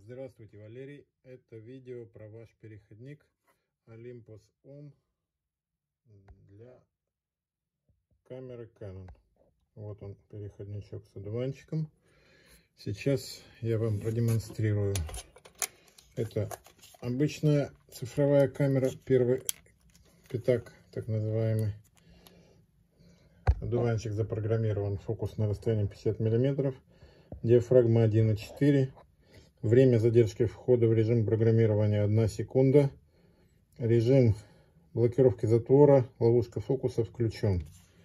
Здравствуйте, Валерий. Это видео про ваш переходник Olympus Home для камеры Canon. Вот он, переходничок с одуванчиком. Сейчас я вам продемонстрирую. Это обычная цифровая камера, первый пятак, так называемый. Одуванчик запрограммирован, фокус на расстоянии 50 мм, диафрагма 1,4. Время задержки входа в режим программирования 1 секунда. Режим блокировки затвора, ловушка фокуса включен.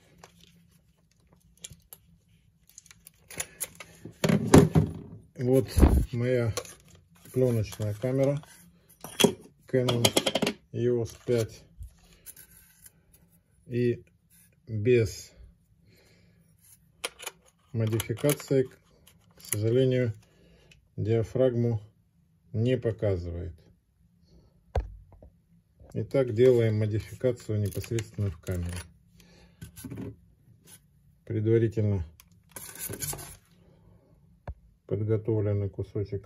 Вот моя пленочная камера Canon EOS 5. И без модификации, к сожалению, диафрагму не показывает. Итак, делаем модификацию непосредственно в камере. Предварительно подготовленный кусочек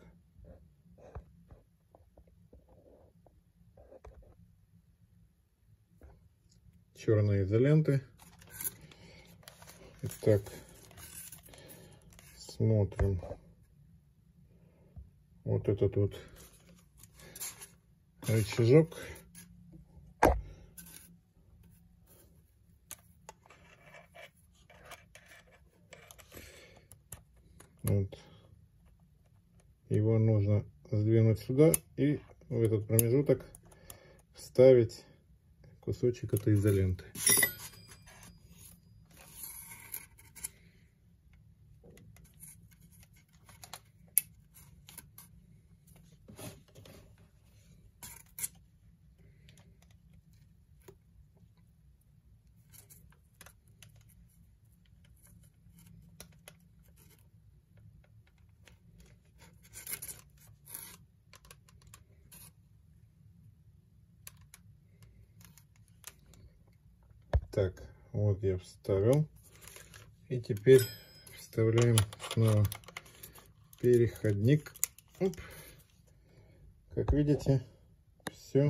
черной изоленты. Итак, смотрим. Вот этот вот рычажок. Вот. Его нужно сдвинуть сюда и в этот промежуток вставить кусочек этой изоленты. Так, вот я вставил. И теперь вставляем снова переходник. Оп. Как видите, все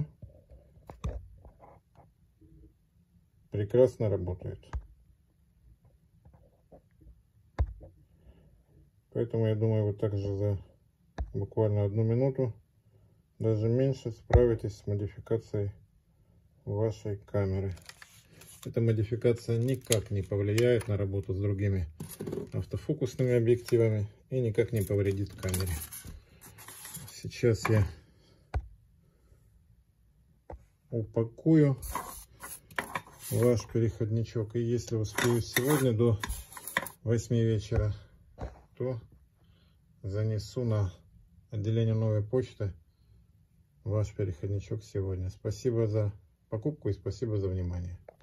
прекрасно работает. Поэтому я думаю, вы также за буквально 1 минуту, даже меньше, справитесь с модификацией вашей камеры. Эта модификация никак не повлияет на работу с другими автофокусными объективами и никак не повредит камере. Сейчас я упакую ваш переходничок, и если успею сегодня до 8 вечера, то занесу на отделение новой почты ваш переходничок сегодня. Спасибо за покупку и спасибо за внимание.